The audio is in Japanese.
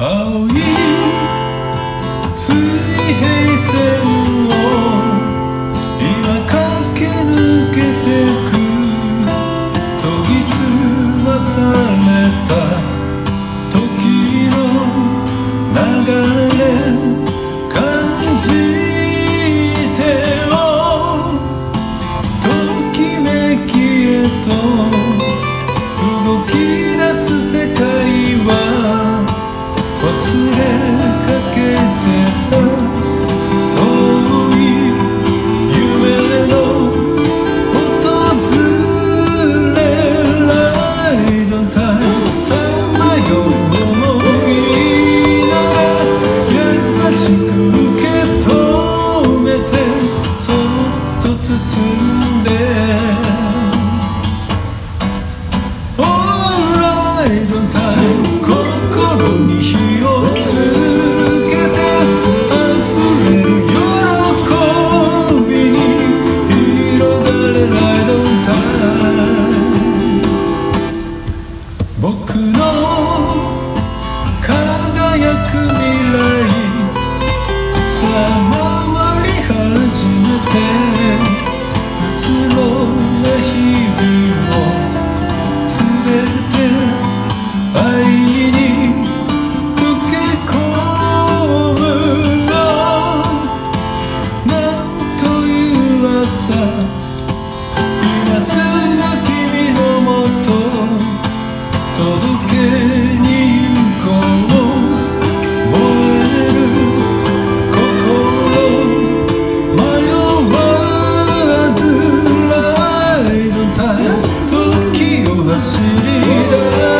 青い水平線を今駆け抜けてく研ぎ澄まされた時の流れ感じてよときめきへと動き出す世界は忘れかけてた遠い夢の訪れライドタイムさまよ思いながら優しく受け止めてそっと包んでオーライドタイム心に火をつけて溢れる喜びに広がれライドタイム僕の輝く未来さあ回り始めてうつろな日々を全て愛に溶け込むよなんという朝今すぐ君のもと届けに行こう燃える心迷わずライドタイム時を走り出